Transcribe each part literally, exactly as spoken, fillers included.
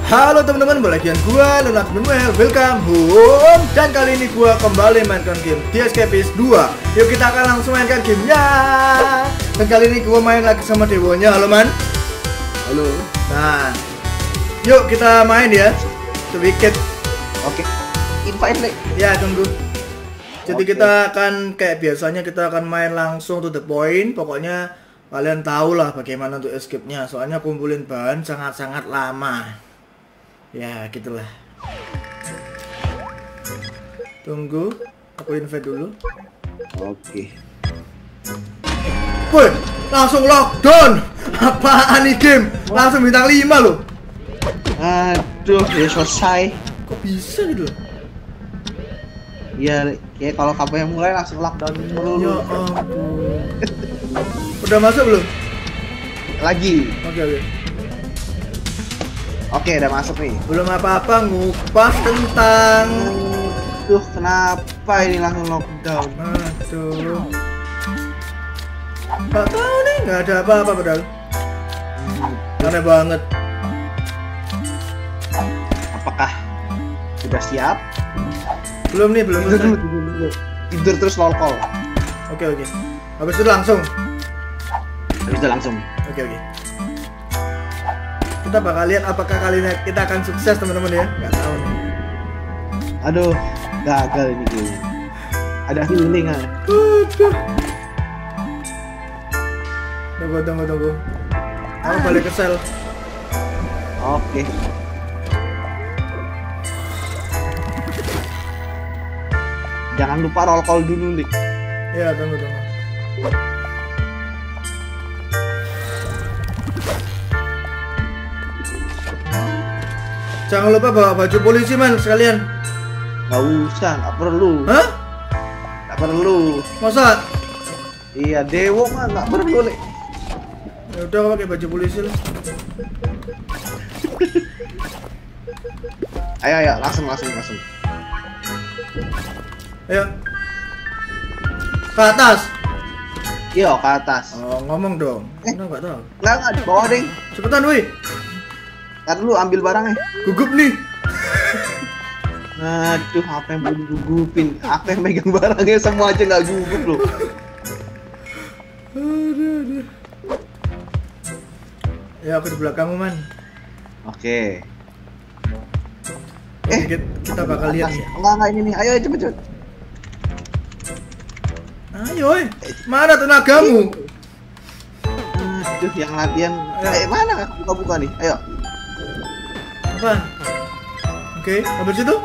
Halo teman-teman, balik lagi gua Leonard Manuel, welcome home. Dan kali ini gua kembali mainkan game The Escapist dua. Yuk kita akan langsung mainkan gamenya. Dan kali ini gua main lagi sama Dewonya. Halo man. Halo. Nah, yuk kita main ya sedikit. Oke. Invite le. Ya tunggu. Jadi Oke. kita akan kayak biasanya kita akan main langsung to the point. Pokoknya kalian tahu lah bagaimana untuk escape-nya. Soalnya kumpulin bahan sangat-sangat lama. Ya gitulah. Tunggu, aku invite dulu. Oke. Woi, langsung lockdown. Apaan nih game? Langsung bintang lima loh. Aduh, ya selesai. Kok bisa gitu? Ya, kayak kalau kamu yang mulai langsung lockdown Ya dulu. ampun. Udah masuk belum? Lagi. Oke oke. Oke, udah masuk nih. Belum apa-apa ngupas kentang. Aduh, kenapa ini langsung lockdown? Aduh. Gak tahu nih, nggak ada apa-apa padahal. Aneh banget. Apakah sudah siap? Belum nih, belum Tidur selesai. dulu, tidur dulu. Tidur terus lolkol. Oke oke. Habis itu langsung. Habis itu langsung. Oke oke. Kita bakal lihat apakah kali ini kita akan sukses teman-teman ya. Nggak tahu nih. Aduh, gagal ini kayaknya. Ada healing ah. Aduh. Tunggu tunggu tunggu. Aku balik ke sel. Oke. Jangan lupa roll call dulu, Lik. Ya tunggu tunggu. Jangan lupa bawa baju polisi man sekalian. Gak usah, gak perlu. Hah? Gak perlu. Masa? Iya, Dewo mah gak perlu, Lik. Ya udah aku pakai baju polisi lah. Ayo, ayo, langsung, langsung, langsung. Ayo. Ke atas. Iya, ke atas. Oh, ngomong dong. Eh. Enggak enggak tahu. Enggak, enggak, di bawah, Ding. Cepetan woi. Ntar dulu ambil barangnya. Gugup nih. Aduh, apa yang belum gugupin? Apa yang megang barangnya semua aja nggak gugup loh. Aduh, aduh. Ya aku di belakangmu man. Oke. Eh, Eh, kita, kita bakal lihat ya. Enggak, enggak, ini nih. Ayo, ayo, cepet, cepet. Ayo, oi. Mana tenagamu? Aduh, yang latihan. Ayo. Eh, mana? Buka-buka nih. Ayo. Apa? Oke, habis itu?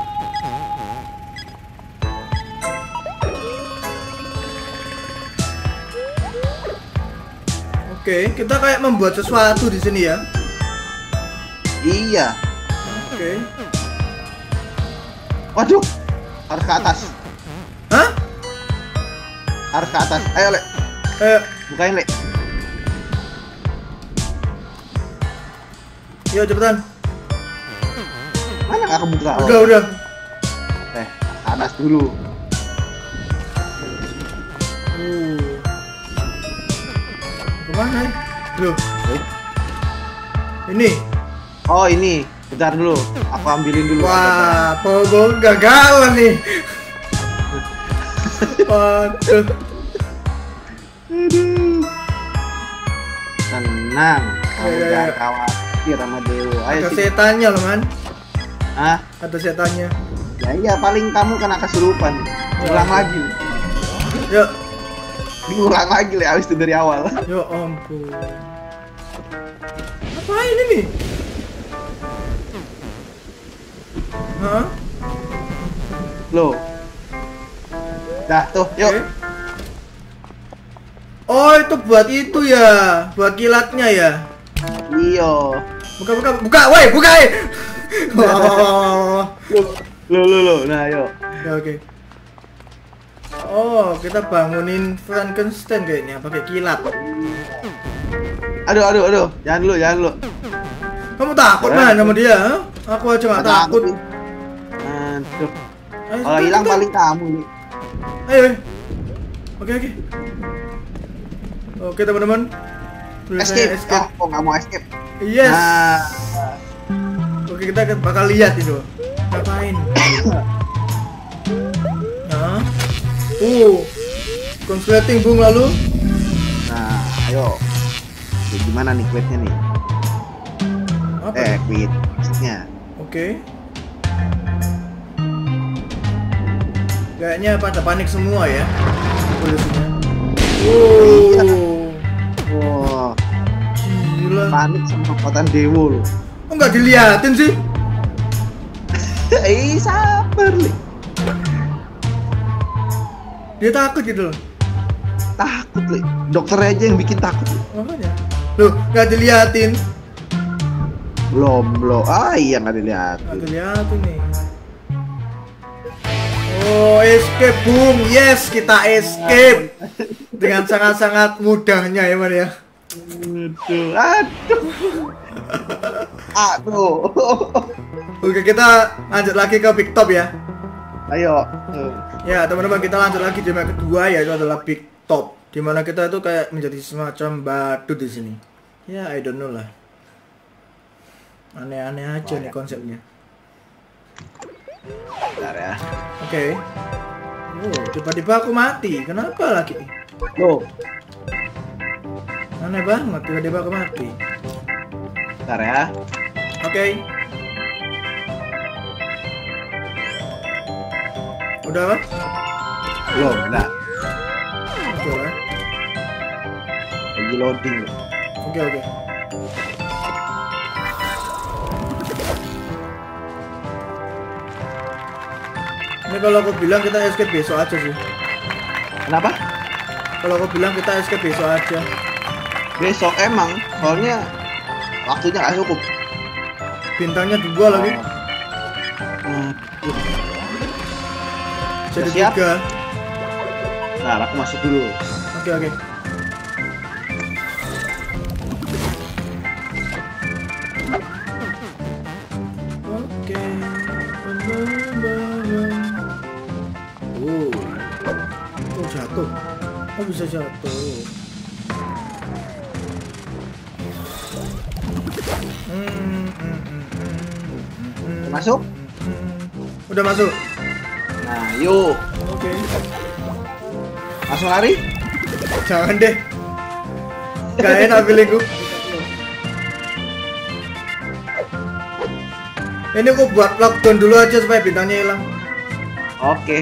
Oke, kita kayak membuat sesuatu di sini ya. Iya. Oke. Waduh. Harus ke atas. Hah? Harus ke atas. Ayo, Lek. Eh, Bukain, Lek. yuk cepetan. Mana nggak kebuka? Oh. Udah, udah. Eh, ke atas dulu. Uh. Kemana ya? Loh, Eh. ini. Oh, ini. Bentar dulu. Aku ambilin dulu. Wah, pogo gagal nih. Waduh. Aduh. Tenang. Kamu Ya, ya, jangan ya. khawatir sama Dewo. Ayo Ada sini. setannya loh man. Hah? Ada setannya. Ya iya, paling kamu kena kesurupan. Ulang lagi. Yuk, Diulang lagi, Le. Habis itu dari awal. ya ampun. Apa ini nih? Hah? Loh. Dah, tuh. Yuk. Oke. Oh itu buat itu ya, buat kilatnya ya. Iyo. Buka buka buka, woi buka. eh. Oh, Loh, loh, loh. Nah, yuk. ya oke. Oh kita bangunin Frankenstein kayaknya pakai kilat. Aduh, aduh, aduh. Jangan dulu, jangan dulu. Kamu takut man sama dia? Hah? Aku aja nggak Nggak takut. nih. Aduh. Ayo, Kalau cepetan, hilang cepetan. paling kamu nih. Ayo, ayo. Oke oke. Oke teman-teman. Tulisannya Escape. Oh, kok nggak mau escape? Yes. Nah. Oke, kita bakal lihat itu. Ngapain? Nah. Uh. Consulating Bung lalu. Nah, ayo. Oke, gimana nih quitnya nih? Apa? Eh, quit. Maksudnya. Oke. Kayaknya pada panik semua ya. Polisinya. Wow. Wah, Gila. panik sama kekuatan Dewo loh. Kok nggak diliatin sih? Eh, sabar nih. Dia takut gitu loh. Takut nih. Dokter aja yang bikin takut. Li. Makanya. Loh, nggak diliatin. Belum, belum. Ah, iya nggak dilihat. Nggak diliatin nih. Oh, escape Bung. Yes, kita escape. Dengan sangat-sangat mudahnya ya, Man ya. Aduh, aduh. Aduh. Oke, kita lanjut lagi ke Big Top ya. Ayo. Ya, teman-teman, kita lanjut lagi di map kedua, yaitu adalah Big Top. Dimana kita itu kayak menjadi semacam badut di sini. Ya, I don't know lah. Aneh-aneh aja Oh, nih ya. konsepnya. Bentar ya. Oke. Oh, tiba-tiba aku mati. Kenapa lagi? Loh, Aneh banget, tiba-tiba aku mati. bentar ya. Oke. Udah kan? Belum, enggak. Oke lah. Lagi loading loh. Oke, oke. Ini kalau aku bilang kita escape besok aja sih. Kenapa? Kalau aku bilang kita escape besok aja. Besok emang, soalnya waktunya nggak cukup. Bintangnya dua lagi. Hmm. Jadi siap? tiga. Nah, aku masuk dulu. Oke, oke. Oke. Oh. Oh, jatuh. Oh, bisa jatuh. Hmm, hmm, hmm, hmm, hmm, hmm. Masuk? Udah masuk. Nah, yuk. Oke. Langsung lari? Jangan deh. Gak enak feelingku. Ini aku buat lockdown dulu aja supaya bintangnya hilang. Oke.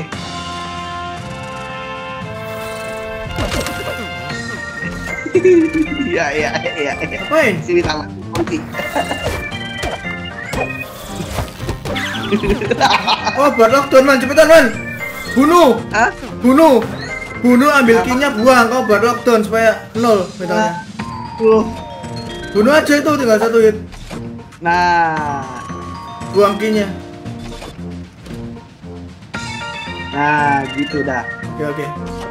Iya, iya, iya, iya. Apain? Sini tangan. Oke. Oh, buat lockdown, Man. Cepetan, Man. Bunuh. Hah? Bunuh. Bunuh, ambil key-nya, buang. Kau buat lockdown supaya nol bintangnya. Tuh. Bunuh aja itu, tinggal satu hit. Nah. Buang key-nya. Nah, gitu dah. Oke, oke.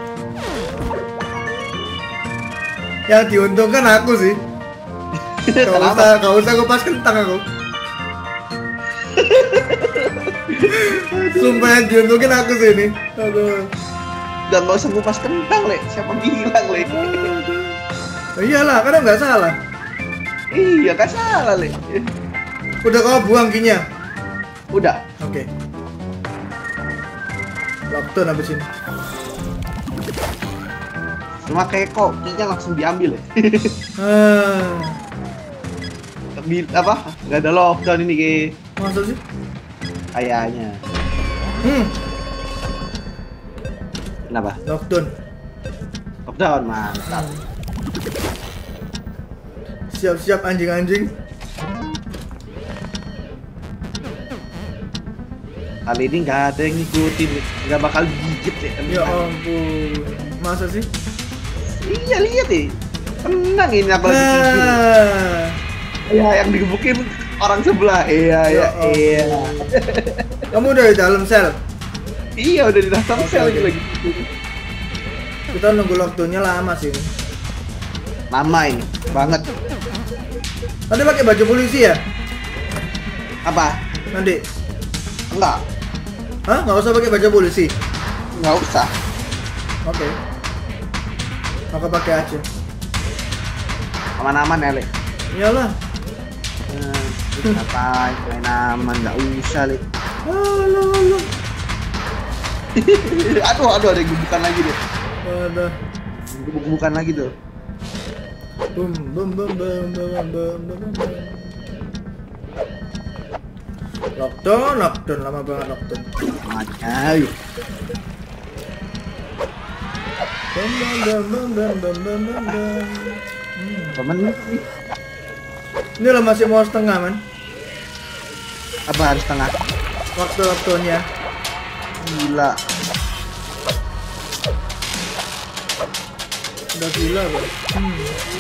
Yang diuntungkan aku sih. Gak usah, gak usah kupas kentang aku. Sumpah yang diuntungin aku sih ini. Aduh. Dan gak usah ngupas kentang, Le. Siapa bilang, Le? Nah, iyalah, karena nggak salah. Iya, gak salah, Le. Udah kau buang key-nya. Udah. Oke. Lockdown habis ini. Cuma kayak kok key-nya langsung diambil, Le. Ah, Bil- apa? Gak ada lockdown ini, kayak masa sih? kayaknya. Hmm, Kenapa? lockdown. Lockdown, mantap. Siap-siap anjing-anjing. Kali ini nggak ada yang ngikutin, nggak bakal gigit ya. Ya ampun. Masa sih? Iya, lihat deh. Tenang ini apalagi tidur. Nah. Ya, yang digebukin orang sebelah. Iya, Ya iya, ampun. iya. Kamu udah di dalam sel. Iya, udah di dalam Oke, sel oke. lagi. Kita nunggu lockdownnya lama sih ini. Lama ini, banget. Nanti pakai baju polisi ya? Apa? Nanti? Enggak, Hah? Nggak usah pakai baju polisi? nggak usah. Oke. Maka pakai aja. Aman-aman ya, Le. Iyalah. Hmm. Ngapain main aman, nggak usah li. Alah, alah. Aduh, aduh, ada yang gebukan lagi deh. Ada. Gebuk-gebukan lagi tuh. Bum bum bum bum bum bum bum bum. Lockdown, lockdown lama banget lockdown. Macam. Bum bum bum bum bum bum bum bum bum. Temen Ini lo masih mau setengah man? apa harus tengah? Waktu lockdownnya. Gila. Udah gila bro. Hmm.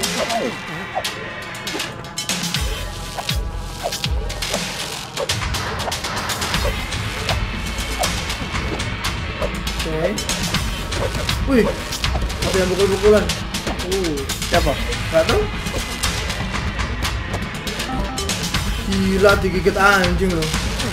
Oke. Wih, ada yang pukul-pukulan. Uh, Siapa? nggak tahu. Gila digigit anjing loh.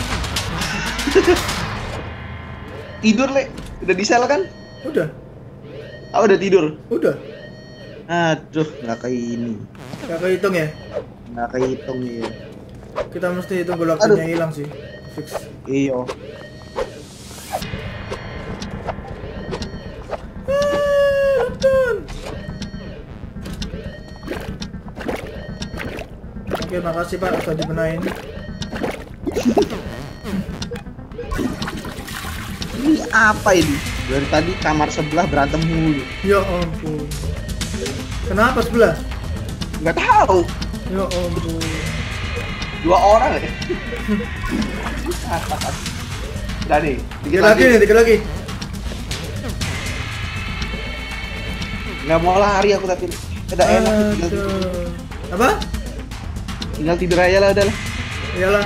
Tidur le, udah di sel kan? Udah, Ah udah tidur. udah. Aduh, nggak kayak ini, Gak kehitung ya. nggak kehitung ya. Kita mesti hitung kalau waktunya hilang sih. Fix. Iyo. Oke, makasih Pak sudah dibenahin. Ini apa ini? Dari tadi kamar sebelah berantem mulu. Ya ampun. Kenapa sebelah? Nggak tahu. Ya ampun. Dua orang ya. Udah nih. Tiga lagi nih, tiga lagi. Nggak mau lari aku tapi udah enak tinggal, Aduh. Apa? tinggal tidur aja lah udah lah. Iyalah.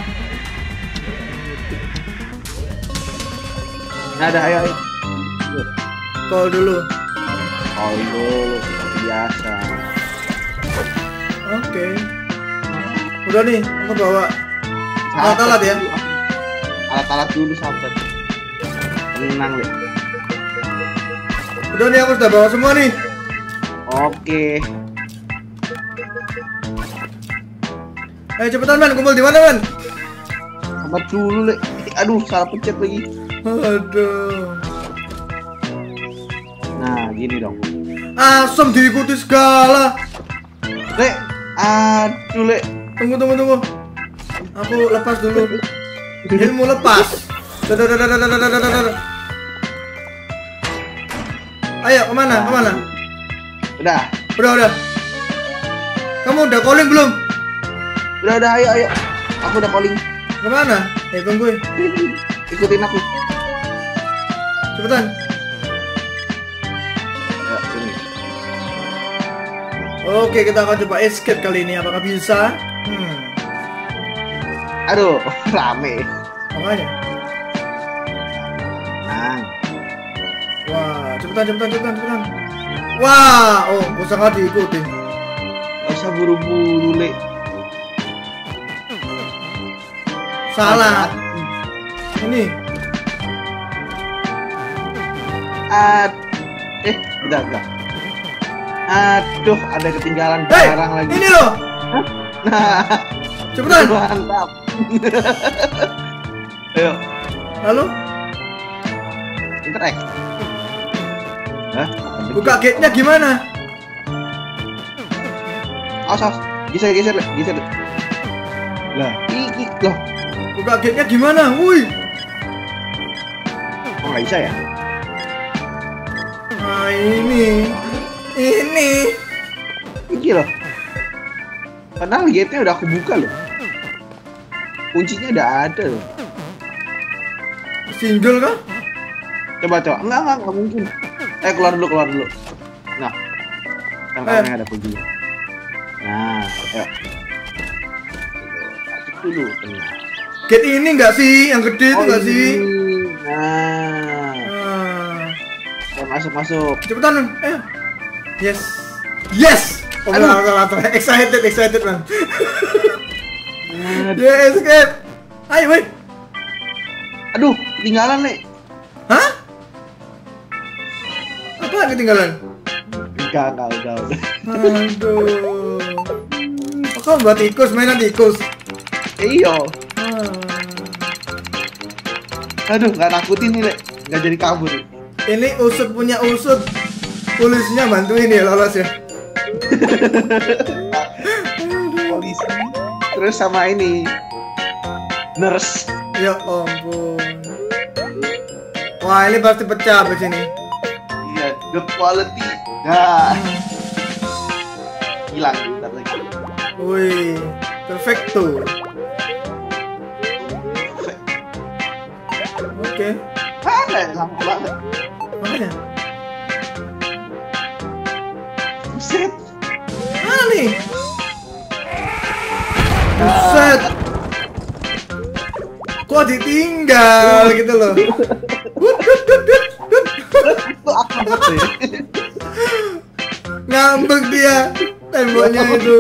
Nah, ada ayo ayo. Call dulu. Oh dulu seperti biasa. Oke. Udah nih, aku bawa alat-alat ya. Alat-alat dulu sahabat. Tenang deh. Udah nih, aku sudah bawa semua nih. Oke. Eh cepetan man, kumpul di mana man? Sabar dulu le. Aduh, salah pencet lagi. Aduh. Nah, gini dong. Asem diikuti segala. Le, aduh le. Tunggu tunggu tunggu. Aku lepas dulu. Ilmu lepas. Dadah, dadah, dadah, dadah, dadah, dadah. Ayo kemana? Kemana? Udah. Udah udah. Kamu udah calling belum? Udah udah ayo ayo. Aku udah calling. Kemana? Eh tunggu. Ikutin aku. Cepetan. Ayo sini. Oke, kita akan coba escape kali ini. Apakah bisa? Hmm. Aduh, rame. Makanya. Nah, Wah, cepetan, cepetan, cepetan, cepetan. Wah, oh, usah nggak diikutin. gak usah buru-buru le. Salah. Ini. Ad, eh, udah udah. Aduh, ada ketinggalan Hei, barang lagi. ini loh. Nah, Cepetan. mantap. Ayo, Lalu, interact. Hah? buka gate-nya gimana? Awas, awas. Geser, geser, Le. geser. Le. Lah, iki loh. Buka gate-nya gimana? Wih. Oh, nggak bisa ya? Nah, ini. Ini. Iki loh. Padahal gate-nya udah aku buka loh. Kuncinya udah ada loh. Single kah? Coba, coba. Enggak, enggak, enggak mungkin. Eh, keluar dulu, keluar dulu. Nah. Kan Eh. kamarnya ada kuncinya. Nah, ayo. Masuk dulu, tenang. Gate ini enggak sih? Yang gede itu enggak ini. sih? Nah. Ah. Ya, masuk, masuk. Cepetan, eh. Yes. Yes. Oh, Aduh. salah, salah, salah. Excited, excited, man. Aduh. Ya, escape. Ayo, woi. Aduh, ketinggalan, Le. Hah? Apa yang ketinggalan? Enggak, enggak, udah, udah. Aduh. Kok buat tikus, mainan tikus? Iya. Hmm. Aduh, nggak nakutin nih, Lek. Nggak jadi kabur. Ini usut punya usut. Polisinya bantuin ya lolos ya. Polisi. Terus sama ini. Nurse. Ya ampun. Wah, ini pasti pecah abis ini. Iya, the quality. Nah. Hilang bentar lagi. Wih, perfecto. Oke. Mana ya? Lama banget. Mana? Buset. Mana nih? Buset. Kok ditinggal gitu loh. Wut, wut, wut, wut, wut. Itu aku banget ya. Ngambek dia temboknya itu.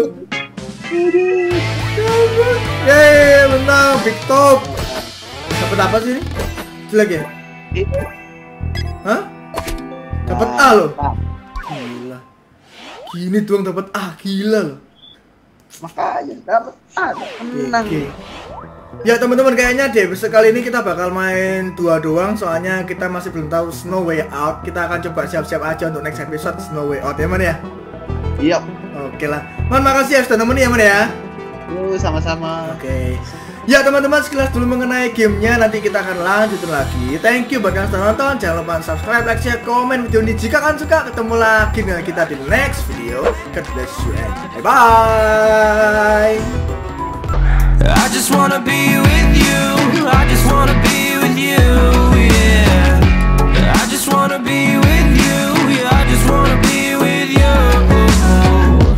Ngambek. Yeay, menang big top. Dapat apa sih ini? Jelek ya? Hah? Dapat A loh. Gila. Gini doang dapat A, gila loh. Makanya dapat ada menang. Oke. Ya teman-teman, kayaknya deh sekali ini kita bakal main dua doang, soalnya kita masih belum tahu Snow Way Out. Kita akan coba siap-siap aja untuk next episode Snow Way Out ya man ya. Iya. Oke lah. Man, makasih ya sudah nemenin ya man ya. Yo, sama-sama. Oke. Ya teman-teman, sekilas dulu mengenai gamenya, nanti kita akan lanjutin lagi. Thank you buat kalian sudah nonton. Jangan lupa subscribe, like, share, komen video ini jika kalian suka. Ketemu lagi dengan kita di next video. God bless you and bye bye. I just wanna be with you. I just wanna be with you. Yeah. I just wanna be with you.